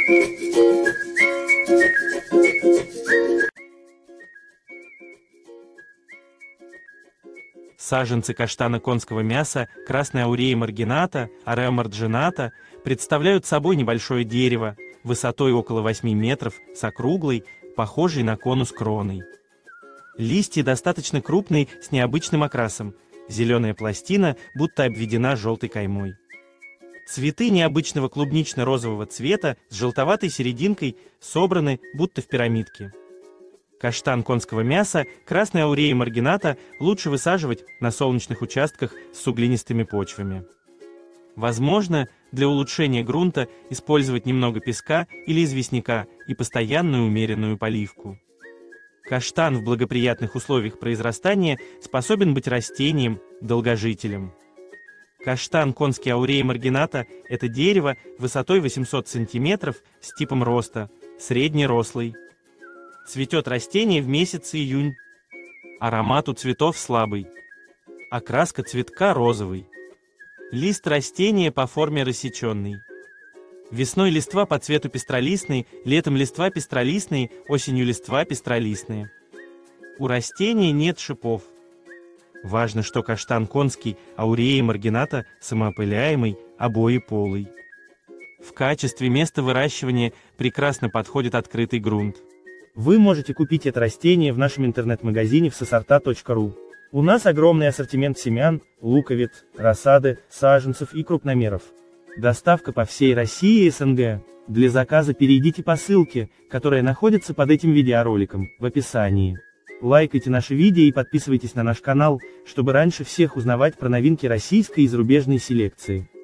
Саженцы каштана конского мяса красной ауреи маргината, Орео марджината представляют собой небольшое дерево, высотой около 8 метров, с округлой, похожей на конус кроной. Листья достаточно крупные, с необычным окрасом, зеленая пластина будто обведена желтой каймой. Цветы необычного клубнично-розового цвета с желтоватой серединкой собраны будто в пирамидке. Каштан конского мяса красной ауреи маргината лучше высаживать на солнечных участках с суглинистыми почвами. Возможно, для улучшения грунта использовать немного песка или известняка и постоянную умеренную поливку. Каштан в благоприятных условиях произрастания способен быть растением, долгожителем. Каштан конский ауреи маргината – это дерево высотой 800 см с типом роста, среднерослый. Цветет растение в месяц июнь. Аромат у цветов слабый. Окраска цветка розовый. Лист растения по форме рассеченный. Весной листва по цвету пестролистные, летом листва пестролистные, осенью листва пестролистные. У растения нет шипов. Важно, что каштан конский ауреи маргината самоопыляемый, обоеполый. В качестве места выращивания прекрасно подходит открытый грунт. Вы можете купить это растение в нашем интернет-магазине всесорта.ру. У нас огромный ассортимент семян, луковиц, рассады, саженцев и крупномеров. Доставка по всей России и СНГ. Для заказа перейдите по ссылке, которая находится под этим видеороликом, в описании. Лайкайте наши видео и подписывайтесь на наш канал, чтобы раньше всех узнавать про новинки российской и зарубежной селекции.